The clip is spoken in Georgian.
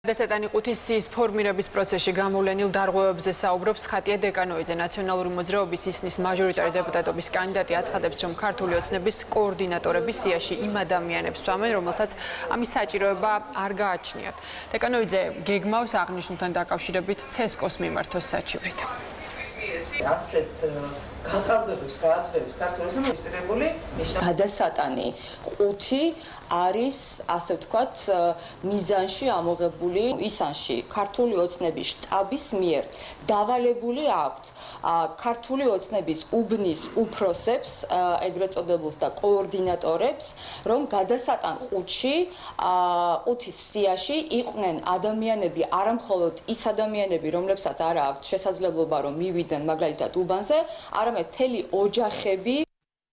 გადასატანი ყუთის სიის ფორმირების პროცესში გამოვლენილ დარღვევებზე საუბრობს ხატია დეკანოიძე, ნაციონალური მოძრაობის ისნის მაჟორიტარი დეპუტატობის კანდიდატი აცხადებს, რომ ქართული ოცნების კოორდინატორები სიაში იმ ადამიანებს სვამენ, რომელსაც ამის საჭიროება არ გააჩნიათ. დეკანოიძე გეგმავს აღნიშნულთან დაკავშირებით ცესკო-ს მიმართოს საჩივრით. ასეთ განცხადებებს გააჩნიათ ქართულის მონასტრებული გადასატანი ყუთი არის ასე ვთქვათ მიზანში ამოღებული ისანში ქართული ოცნების შტაბის მიერ დავალებული აქვთ ქართული ოცნების უბნის უფროსებს ეგრეთ წოდებულს და კოორდინატორებს რომ გადასატან ყუთში ყუთის სიაში იყვნენ ადამიანები არამხოლოდ ის ადამიანები რომლებსაც არ აქვთ შესაძლებლობა რომ მივიდნენ მაგალითად უბანზე არამედ მთელი ოჯახები